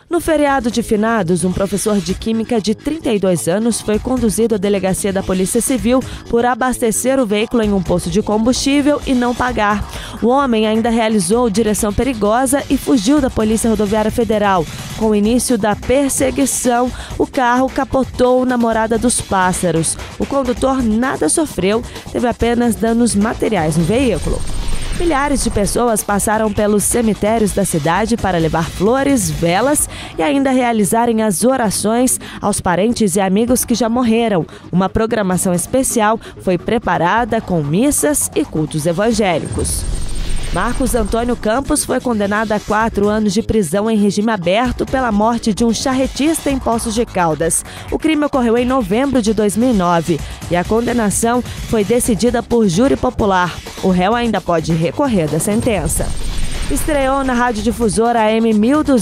No feriado de finados, um professor de química de 32 anos foi conduzido à delegacia da Polícia Civil por abastecer o veículo em um posto de combustível e não pagar. O homem ainda realizou direção perigosa e fugiu da Polícia Rodoviária Federal. Com o início da perseguição, o carro capotou na Morada dos Pássaros. O condutor nada sofreu, teve apenas danos materiais no veículo. Milhares de pessoas passaram pelos cemitérios da cidade para levar flores, velas e ainda realizarem as orações aos parentes e amigos que já morreram. Uma programação especial foi preparada com missas e cultos evangélicos. Marcos Antônio Campos foi condenado a 4 anos de prisão em regime aberto pela morte de um charretista em Poços de Caldas. O crime ocorreu em novembro de 2009 e a condenação foi decidida por júri popular. O réu ainda pode recorrer da sentença. Estreou na radiodifusora AM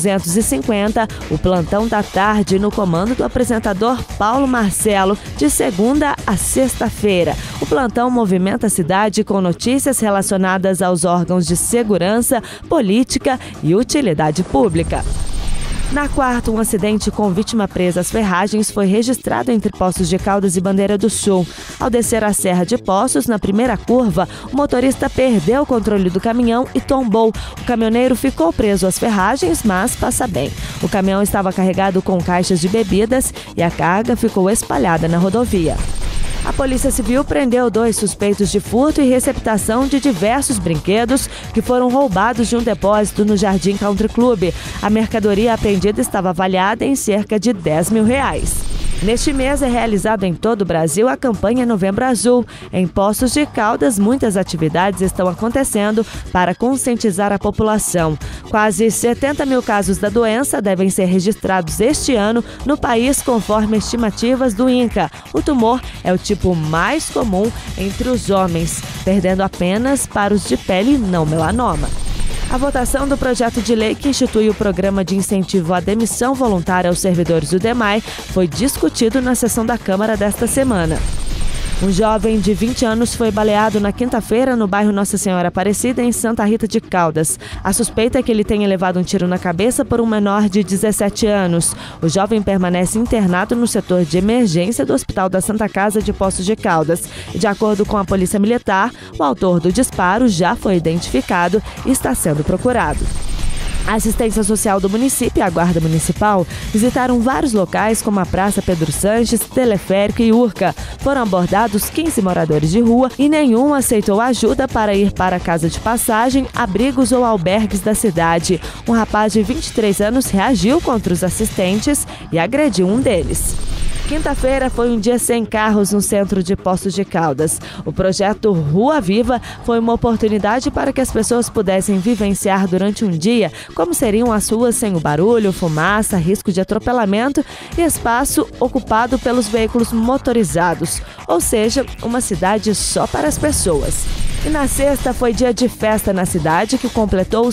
1250 o Plantão da Tarde no comando do apresentador Paulo Marcelo, de segunda a sexta-feira. O plantão movimenta a cidade com notícias relacionadas aos órgãos de segurança, política e utilidade pública. Na quarta, um acidente com vítima presa às ferragens foi registrado entre Poços de Caldas e Bandeira do Sul. Ao descer a Serra de Poços, na primeira curva, o motorista perdeu o controle do caminhão e tombou. O caminhoneiro ficou preso às ferragens, mas passa bem. O caminhão estava carregado com caixas de bebidas e a carga ficou espalhada na rodovia. A Polícia Civil prendeu 2 suspeitos de furto e receptação de diversos brinquedos que foram roubados de um depósito no Jardim Country Club. A mercadoria apreendida estava avaliada em cerca de R$10 mil. Neste mês é realizado em todo o Brasil a campanha Novembro Azul. Em Poços de Caldas, muitas atividades estão acontecendo para conscientizar a população. Quase 70 mil casos da doença devem ser registrados este ano no país, conforme estimativas do INCA. O tumor é o tipo mais comum entre os homens, perdendo apenas para os de pele não melanoma. A votação do projeto de lei que institui o programa de incentivo à demissão voluntária aos servidores do DEMAI foi discutido na sessão da Câmara desta semana. Um jovem de 20 anos foi baleado na quinta-feira no bairro Nossa Senhora Aparecida, em Santa Rita de Caldas. A suspeita é que ele tenha levado um tiro na cabeça por um menor de 17 anos. O jovem permanece internado no setor de emergência do Hospital da Santa Casa de Poços de Caldas. De acordo com a Polícia Militar, o autor do disparo já foi identificado e está sendo procurado. A assistência social do município e a Guarda Municipal visitaram vários locais como a Praça Pedro Sanches, Teleférico e Urca. Foram abordados 15 moradores de rua e nenhum aceitou ajuda para ir para a casa de passagem, abrigos ou albergues da cidade. Um rapaz de 23 anos reagiu contra os assistentes e agrediu um deles. Quinta-feira foi um dia sem carros no centro de Poços de Caldas. O projeto Rua Viva foi uma oportunidade para que as pessoas pudessem vivenciar durante um dia como seriam as ruas sem o barulho, fumaça, risco de atropelamento e espaço ocupado pelos veículos motorizados, ou seja, uma cidade só para as pessoas. E na sexta foi dia de festa na cidade, que completou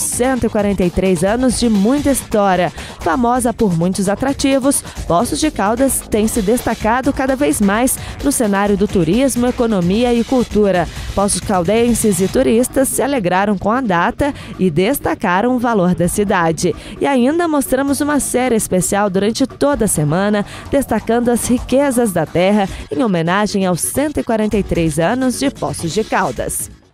143 anos de muita história. Famosa por muitos atrativos, Poços de Caldas tem se destacado cada vez mais no cenário do turismo, economia e cultura. Poços caldenses e turistas se alegraram com a data e destacaram o valor da cidade. E ainda mostramos uma série especial durante toda a semana, destacando as riquezas da terra em homenagem aos 143 anos de Poços de Caldas.